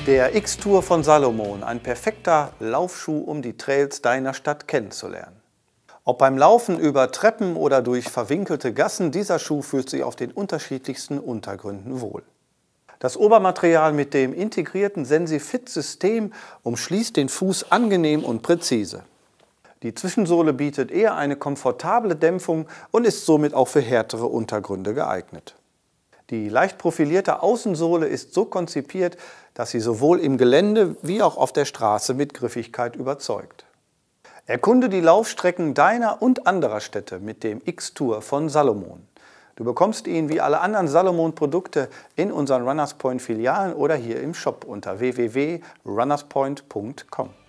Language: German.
Der X-Tour von Salomon, ein perfekter Laufschuh, um die Trails deiner Stadt kennenzulernen. Ob beim Laufen über Treppen oder durch verwinkelte Gassen, dieser Schuh fühlt sich auf den unterschiedlichsten Untergründen wohl. Das Obermaterial mit dem integrierten Sensifit-System umschließt den Fuß angenehm und präzise. Die Zwischensohle bietet eher eine komfortable Dämpfung und ist somit auch für härtere Untergründe geeignet. Die leicht profilierte Außensohle ist so konzipiert, dass sie sowohl im Gelände wie auch auf der Straße mit Griffigkeit überzeugt. Erkunde die Laufstrecken deiner und anderer Städte mit dem X-Tour von Salomon. Du bekommst ihn wie alle anderen Salomon-Produkte in unseren Runners Point Filialen oder hier im Shop unter www.runnerspoint.com.